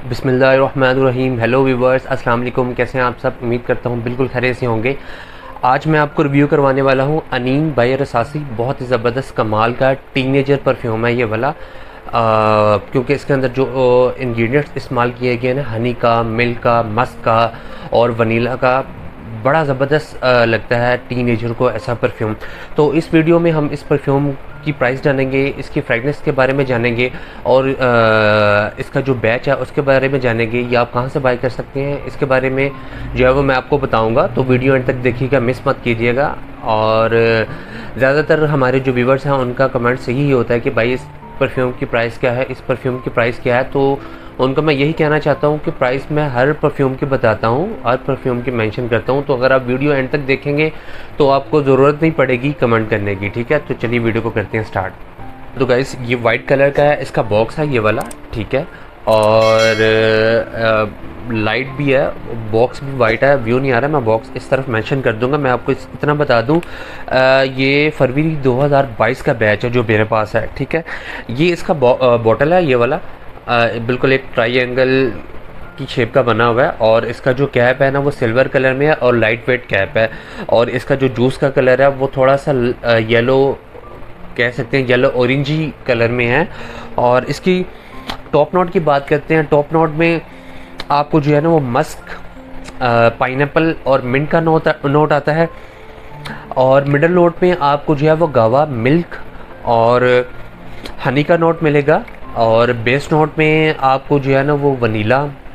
बिस्मिल्लाहिर्रहमानिर्रहीम। Hello viewers, अस्सलाम वालेकुम। कैसे हैं आप सब? उम्मीद करता हूँ बिल्कुल खैरियत से होंगे। आज मैं आपको रिव्यू करवाने वाला हूँ अनीन बाय रसासी। बहुत ही ज़बरदस्त कमाल का टीनेजर परफ्यूम है ये वाला। क्योंकि इसके अंदर जो इंग्रेडिएंट्स इस्तेमाल किए गए हैं, हनी का, मिल्क का, मस्क का और वनीला का, बड़ा ज़बरदस्त लगता है टीनेजर को ऐसा परफ्यूम। तो इस वीडियो में हम इस परफ्यूम की प्राइस जानेंगे, इसकी फ्रेगनेंस के बारे में जानेंगे और इसका जो बैच है उसके बारे में जानेंगे। ये आप कहाँ से बाय कर सकते हैं इसके बारे में जो है वो मैं आपको बताऊंगा। तो वीडियो एंड तक देखिएगा, मिस मत कीजिएगा। और ज़्यादातर हमारे जो व्यूवर्स हैं उनका कमेंट्स यही होता है कि भाई इस परफ्यूम की प्राइस क्या है, इस परफ्यूम की प्राइस क्या है। तो उनको मैं यही कहना चाहता हूँ कि प्राइस मैं हर परफ्यूम की बताता हूँ, हर परफ्यूम की मेंशन करता हूँ। तो अगर आप वीडियो एंड तक देखेंगे तो आपको ज़रूरत नहीं पड़ेगी कमेंट करने की, ठीक है। तो चलिए वीडियो को करते हैं स्टार्ट। तो गाइस, ये वाइट कलर का है, इसका बॉक्स है ये वाला, ठीक है। और लाइट भी है, बॉक्स भी वाइट है। व्यू नहीं आ रहा, मैं बॉक्स इस तरफ मेंशन कर दूंगा। मैं आपको इतना बता दूं, ये फरवरी 2022 का बैच है जो मेरे पास है, ठीक है। ये इसका बॉटल है ये वाला, बिल्कुल एक ट्रायंगल की शेप का बना हुआ है। और इसका जो कैप है ना वो सिल्वर कलर में है और लाइट वेट कैप है। और इसका जो जूस का कलर है वो थोड़ा सा येलो कह सकते हैं, येलो ऑरेंजी कलर में है। और इसकी टॉप नोट की बात करते हैं। टॉप नोट में आपको जो है ना वो मस्क, पाइनएप्पल और मिंट का नोट आता है। और मिडल नोट में आपको जो है वो गावा, मिल्क और हनी का नोट मिलेगा। और बेस नोट में आपको जो है ना वो वनीला,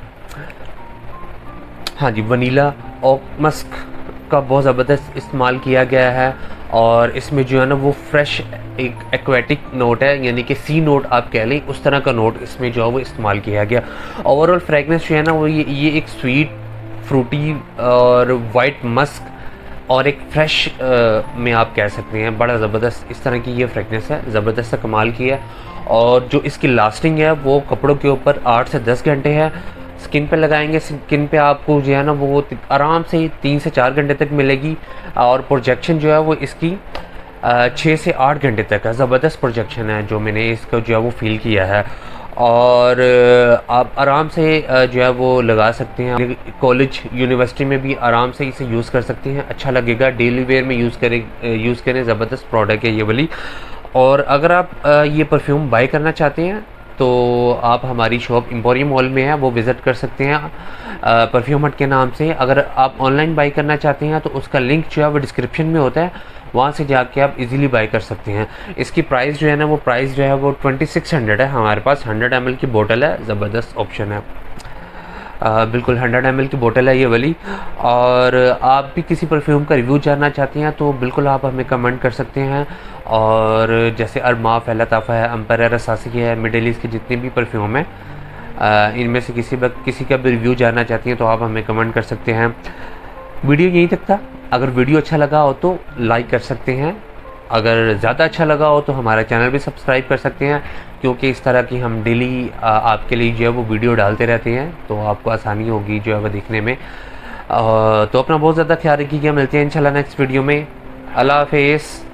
हाँ जी, वनीला और मस्क का बहुत ज़बरदस्त इस्तेमाल किया गया है। और इसमें जो है ना वो फ्रेश एक एक्वेटिक नोट है, यानी कि सी नोट आप कह लें, उस तरह का नोट इसमें जो है वो इस्तेमाल किया गया। ओवरऑल फ्रेगनेंस जो है ना वो ये एक स्वीट, फ्रूटी और वाइट मस्क और एक फ्रेश में आप कह सकते हैं, बड़ा ज़बरदस्त इस तरह की ये फ्रेगनेंस है, ज़बरदस्त सा कमाल की है। और जो इसकी लास्टिंग है वो कपड़ों के ऊपर 8 से 10 घंटे है। स्किन पे लगाएंगे, स्किन पे आपको जो है ना वो आराम से 3 से 4 घंटे तक मिलेगी। और प्रोजेक्शन जो है वो इसकी 6 से 8 घंटे तक है। ज़बरदस्त प्रोजेक्शन है जो मैंने इसका जो है वो फील किया है। और आप आराम से जो है वो लगा सकते हैं, कॉलेज यूनिवर्सिटी में भी आराम से इसे यूज़ कर सकते हैं, अच्छा लगेगा। डेली वेयर में यूज़ करें, ज़बरदस्त प्रोडक्ट है ये वाली। और अगर आप ये परफ्यूम बाय करना चाहते हैं तो आप हमारी शॉप एम्पोरियम मॉल में है, वो विज़िट कर सकते हैं परफ्यूम हट के नाम से। अगर आप ऑनलाइन बाय करना चाहते हैं तो उसका लिंक जो है वो डिस्क्रिप्शन में होता है, वहाँ से जाके आप इजीली बाय कर सकते हैं। इसकी प्राइस जो है ना वो प्राइस जो है वो 2600 है। हमारे पास 100 ml की बोतल है, ज़बरदस्त ऑप्शन है। बिल्कुल 100 ml की बोतल है ये वाली। और आप भी किसी परफ्यूम का रिव्यू जानना चाहते हैं तो बिल्कुल आप हमें कमेंट कर सकते हैं। और जैसे अरमाफ है, लताफ़ा है, एम्पर रसासी है, मिडिल ईस्ट के जितने भी परफ्यूम हैं, इनमें से किसी का भी रिव्यू जानना चाहती हैं तो आप हमें कमेंट कर सकते हैं। वीडियो यहीं तक था। अगर वीडियो अच्छा लगा हो तो लाइक कर सकते हैं, अगर ज़्यादा अच्छा लगा हो तो हमारा चैनल भी सब्सक्राइब कर सकते हैं, क्योंकि इस तरह की हम डेली आपके लिए जो है वो वीडियो डालते रहते हैं, तो आपको आसानी होगी जो है वो देखने में। तो अपना बहुत ज़्यादा ख्याल रखिएगा। मिलते हैं इंशाल्लाह नेक्स्ट वीडियो में। अल्लाह हाफ़िज़।